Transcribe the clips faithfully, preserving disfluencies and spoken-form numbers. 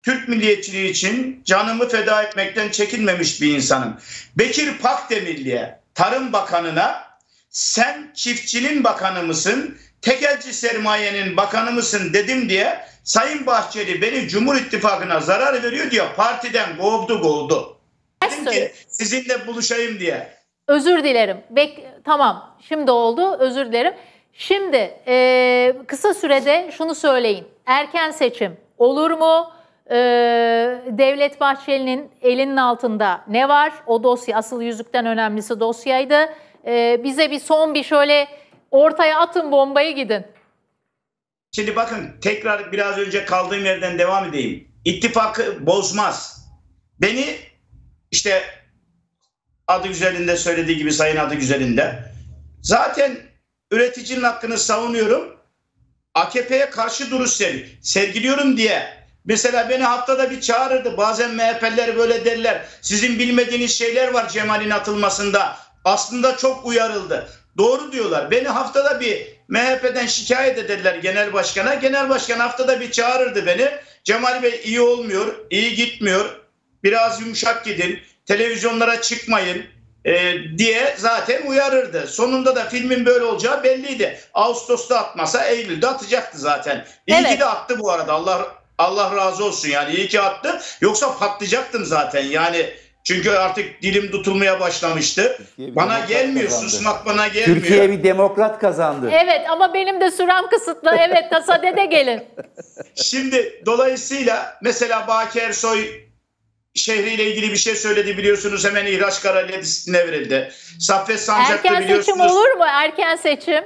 Türk milliyetçiliği için canımı feda etmekten çekinmemiş bir insanım. Bekir Pakdemirli'ye, Tarım Bakanı'na sen çiftçinin bakanı mısın, tekelci sermayenin bakanı mısın dedim diye Sayın Bahçeli beni Cumhur İttifakı'na zarar veriyor diye partiden kovdu kovdu. Dedim ki sizinle buluşayım diye. Özür dilerim. Bek tamam şimdi oldu, özür dilerim. Şimdi e, kısa sürede şunu söyleyin. Erken seçim olur mu? E, Devlet Bahçeli'nin elinin altında ne var? O dosya asıl yüzükten önemlisi dosyaydı. E, bize bir son bir şöyle ortaya atın bombayı gidin. Şimdi bakın tekrar biraz önce kaldığım yerden devam edeyim. İttifakı bozmaz. Beni işte adı güzelinde söylediği gibi Sayın adı güzelinde zaten üreticinin hakkını savunuyorum. A K P'ye karşı duruş sergiliyorum diye. Mesela beni haftada bir çağırırdı. Bazen M H P'liler böyle derler. Sizin bilmediğiniz şeyler var Cemal'in atılmasında. Aslında çok uyarıldı. Doğru diyorlar. Beni haftada bir M H P'den şikayet ederler genel başkana. Genel başkan haftada bir çağırırdı beni. Cemal Bey iyi olmuyor, iyi gitmiyor. Biraz yumuşak gidin, televizyonlara çıkmayın e, diye zaten uyarırdı. Sonunda da filmin böyle olacağı belliydi. Ağustos'ta atmasa Eylül'de atacaktı zaten. İyi evet. ki de attı bu arada. Allah Allah razı olsun yani iyi ki attı. Yoksa patlayacaktım zaten yani. Çünkü artık dilim tutulmaya başlamıştı. Bana gelmiyor, kazandı. Susmak bana gelmiyor. Türkiye bir demokrat kazandı. Evet ama benim de sürem kısıtlı. Evet tasadede gelin. Şimdi dolayısıyla mesela Baki Ersoy şehriyle ilgili bir şey söyledi biliyorsunuz hemen ihraç kararıyla disipline verildi. Saffet Sancak'ta erken biliyorsunuz. Erken seçim olur mu? Erken seçim.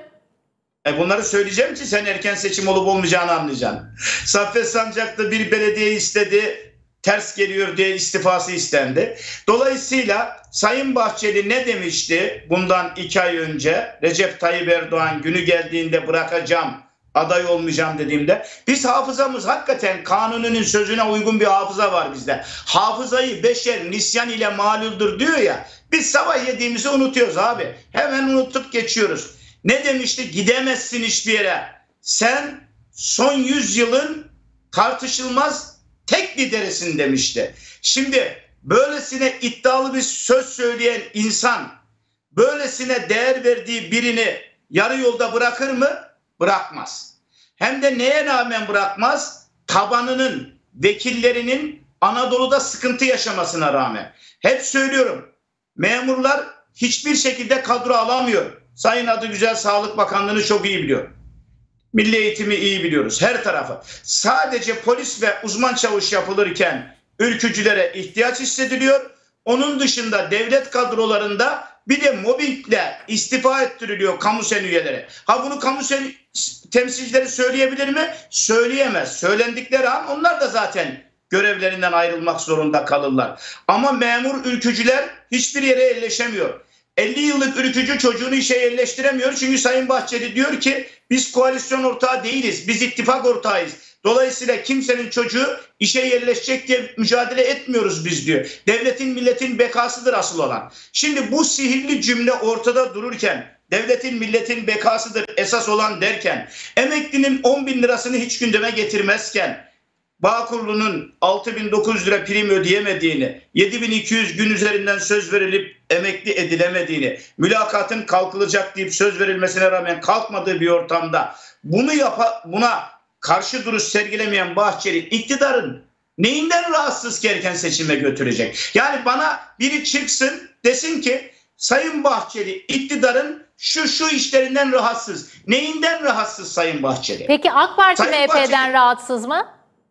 E bunları söyleyeceğim ki sen erken seçim olup olmayacağını anlayacaksın. Saffet Sancak'ta bir belediye istedi. Ters geliyor diye istifası istendi. Dolayısıyla Sayın Bahçeli ne demişti bundan iki ay önce? Recep Tayyip Erdoğan günü geldiğinde bırakacağım, aday olmayacağım dediğimde. Biz hafızamız hakikaten kanununun sözüne uygun bir hafıza var bizde. Hafızayı beşer nisyan ile maluldür diyor ya. Biz sabah yediğimizi unutuyoruz abi. Hemen unutup geçiyoruz. Ne demişti? Gidemezsin hiçbir yere. Sen son yüz yılın tartışılmaz tek liderisin demişti. Şimdi böylesine iddialı bir söz söyleyen insan böylesine değer verdiği birini yarı yolda bırakır mı? Bırakmaz. Hem de neye rağmen bırakmaz? Tabanının, vekillerinin Anadolu'da sıkıntı yaşamasına rağmen. Hep söylüyorum. Memurlar hiçbir şekilde kadro alamıyor. Sayın Adıgüzel Sağlık Bakanlığı'nı çok iyi biliyor. Milli eğitimi iyi biliyoruz her tarafı. Sadece polis ve uzman çavuş yapılırken ülkücülere ihtiyaç hissediliyor. Onun dışında devlet kadrolarında bir de mobbingle istifa ettiriliyor kamu sen üyeleri. Ha bunu kamu sen temsilcileri söyleyebilir mi? Söyleyemez. Söylendikleri an onlar da zaten görevlerinden ayrılmak zorunda kalırlar. Ama memur ülkücüler hiçbir yere yerleşemiyor. elli yıllık ülkücü çocuğunu işe yerleştiremiyor. Çünkü Sayın Bahçeli diyor ki biz koalisyon ortağı değiliz. Biz ittifak ortağıyız. Dolayısıyla kimsenin çocuğu işe yerleşecek diye mücadele etmiyoruz biz diyor. Devletin milletin bekasıdır asıl olan. Şimdi bu sihirli cümle ortada dururken devletin milletin bekasıdır esas olan derken emeklinin on bin lirasını hiç gündeme getirmezken Bağkurlu'nun altı bin dokuz yüz lira prim ödeyemediğini, yedi bin iki yüz gün üzerinden söz verilip emekli edilemediğini, mülakatın kalkılacak deyip söz verilmesine rağmen kalkmadığı bir ortamda bunu yapa, buna karşı duruş sergilemeyen Bahçeli iktidarın neyinden rahatsız ki erken seçime götürecek? Yani bana biri çıksın desin ki Sayın Bahçeli iktidarın şu şu işlerinden rahatsız. Neyinden rahatsız Sayın Bahçeli? Peki AK Parti Sayın M H P'den Bahçeli, rahatsız mı?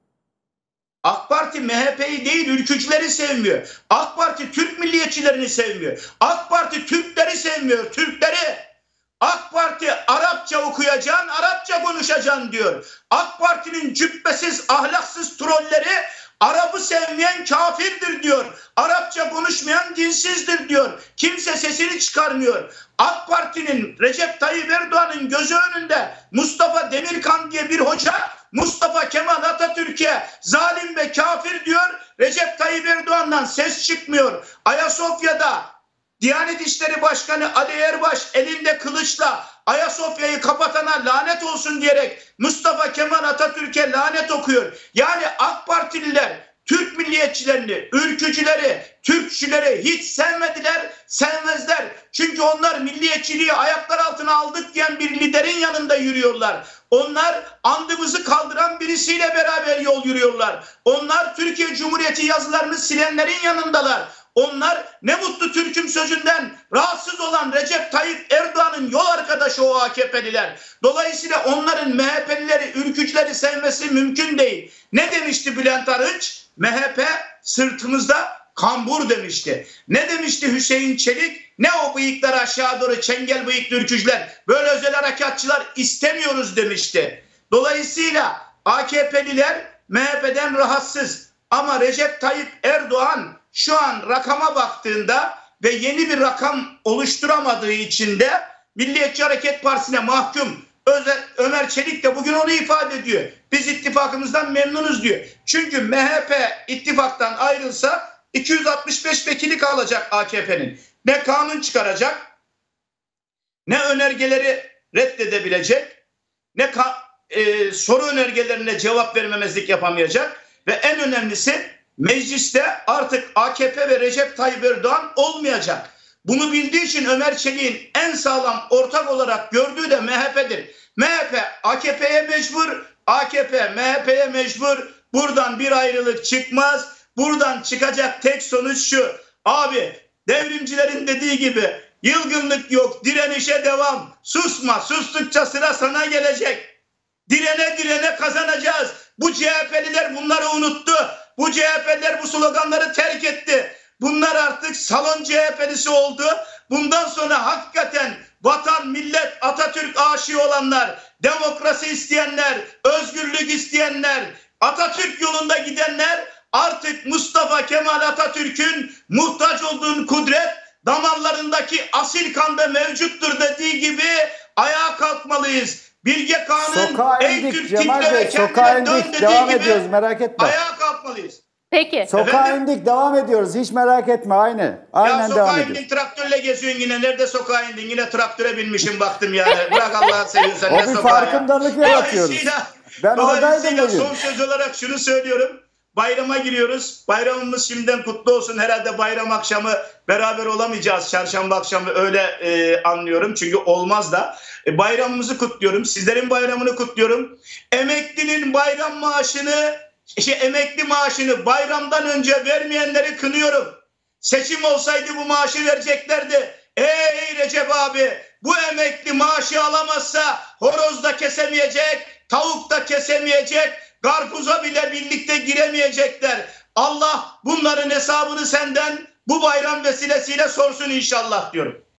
AK Parti M H P'yi değil ülkücüleri sevmiyor. AK Parti Türk milliyetçilerini sevmiyor. AK Parti Türkleri sevmiyor. Türkleri. AK Parti Arapça okuyacaksın, Arapça konuşacaksın diyor. AK Parti'nin cübbesiz, ahlaksız trolleri Arap'ı sevmeyen kafirdir diyor. Arapça konuşmayan dinsizdir diyor. Kimse sesini çıkarmıyor. AK Parti'nin Recep Tayyip Erdoğan'ın gözü önünde Mustafa Demirkan diye bir hoca Mustafa Kemal Atatürk'e zalim ve kafir diyor. Recep Tayyip Erdoğan'dan ses çıkmıyor. Ayasofya'da Diyanet İşleri Başkanı Ali Erbaş elinde kılıçla Ayasofya'yı kapatana lanet olsun diyerek Mustafa Kemal Atatürk'e lanet okuyor. Yani AK Partililer Türk milliyetçilerini, ülkücüleri, Türkçüleri hiç sevmediler, sevmezler. Çünkü onlar milliyetçiliği ayaklar altına aldık diyen bir liderin yanında yürüyorlar. Onlar andımızı kaldıran birisiyle beraber yol yürüyorlar. Onlar Türkiye Cumhuriyeti yazılarını silenlerin yanındalar. Onlar ne mutlu Türk'üm sözünden rahatsız olan Recep Tayyip Erdoğan'ın yol arkadaşı o A K P'liler. Dolayısıyla onların M H P'lileri, ülkücüleri sevmesi mümkün değil. Ne demişti Bülent Arınç? M H P sırtımızda kambur demişti. Ne demişti Hüseyin Çelik? Ne o bıyıklar aşağı doğru çengel bıyıklı ülkücüler, böyle özel harekatçılar istemiyoruz demişti. Dolayısıyla A K P'liler M H P'den rahatsız. Ama Recep Tayyip Erdoğan şu an rakama baktığında ve yeni bir rakam oluşturamadığı için de Milliyetçi Hareket Partisi'ne mahkum. Özel, Ömer Çelik de bugün onu ifade ediyor. Biz ittifakımızdan memnunuz diyor. Çünkü M H P ittifaktan ayrılsa iki yüz altmış beş vekili alacak A K P'nin. Ne kanun çıkaracak, ne önergeleri reddedebilecek, ne e, soru önergelerine cevap vermemezlik yapamayacak ve en önemlisi mecliste artık A K P ve Recep Tayyip Erdoğan olmayacak. Bunu bildiği için Ömer Çelik'in en sağlam ortak olarak gördüğü de M H P'dir. M H P A K P'ye mecbur, A K P M H P'ye mecbur. Buradan bir ayrılık çıkmaz. Buradan çıkacak tek sonuç şu. Abi devrimcilerin dediği gibi yılgınlık yok, direnişe devam. Susma, sustukça sıra sana gelecek. Direne direne kazanacağız. Bu C H P'liler bunları unuttu. Bu C H P'liler bu sloganları terk etti. Bunlar artık salon C H P'lisi oldu. Bundan sonra hakikaten vatan, millet, Atatürk aşığı olanlar, demokrasi isteyenler, özgürlük isteyenler, Atatürk yolunda gidenler artık Mustafa Kemal Atatürk'ün muhtaç olduğun kudret damarlarındaki asil kanda mevcuttur dediği gibi ayağa kalkmalıyız. Bilge Kağan'ın ey Türk titre ve kendine dön dediği devam gibi ediyoruz, merak etme. ayağa kalkmalıyız. Peki. Sokağa Efendim? indik, devam ediyoruz. Hiç merak etme, aynı. Aynen Ya devam sokağa ediyoruz. indin traktörle geziyorsun yine. Nerede sokağa indin? Yine traktöre binmişim baktım yani. Bırak Allah'ını seviyorsan. O ne bir sokağa ya? farkındalık yaratıyoruz. Dolayısıyla, Ben oradaydım dolayısıyla bugün. son söz olarak şunu söylüyorum. Bayrama giriyoruz. Bayramımız şimdiden kutlu olsun. Herhalde bayram akşamı beraber olamayacağız. Çarşamba akşamı öyle e, anlıyorum. Çünkü olmaz da. E, bayramımızı kutluyorum. Sizlerin bayramını kutluyorum. Emeklinin bayram maaşını, işte emekli maaşını bayramdan önce vermeyenleri kınıyorum. Seçim olsaydı bu maaşı vereceklerdi. Ey Recep abi, bu emekli maaşı alamazsa horoz da kesemeyecek, tavuk da kesemeyecek, karpuza bile birlikte giremeyecekler. Allah bunların hesabını senden bu bayram vesilesiyle sorsun inşallah diyorum.